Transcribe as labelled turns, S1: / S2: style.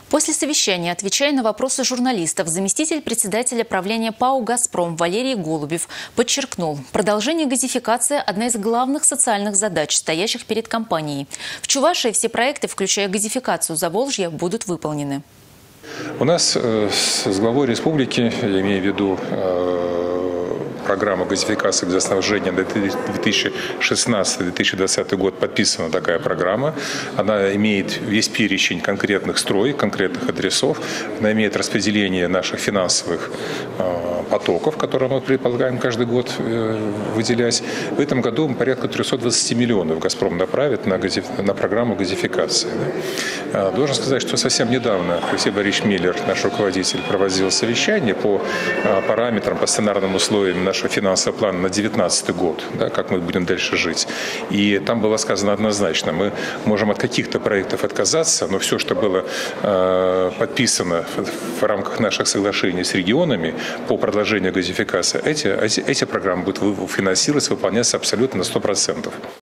S1: После совещания, отвечая на вопросы журналистов, заместитель председателя правления ПАО «Газпром» Валерий Голубев подчеркнул, продолжение газификации – одна из главных социальных задач, стоящих перед компанией. В Чувашии все проекты, включая газификацию Заволжья, будут выполнены.
S2: У нас с главой республики, я имею в виду программа газификации газоснабжения на 2016-2020 год, подписана такая программа. Она имеет весь перечень конкретных строек, конкретных адресов. Она имеет распределение наших финансовых потоков, которые мы предполагаем каждый год выделять. В этом году порядка 320 миллионов «Газпром» направит на программу газификации. Должен сказать, что совсем недавно Алексей Борисович Миллер, наш руководитель, проводил совещание по параметрам, по сценарным условиям нашего финансового плана на 2019 год, да, как мы будем дальше жить. И там было сказано однозначно, мы можем от каких-то проектов отказаться, но все, что было подписано в рамках наших соглашений с регионами по продолжению газификации, эти программы будут финансироваться, выполняться абсолютно на 100%.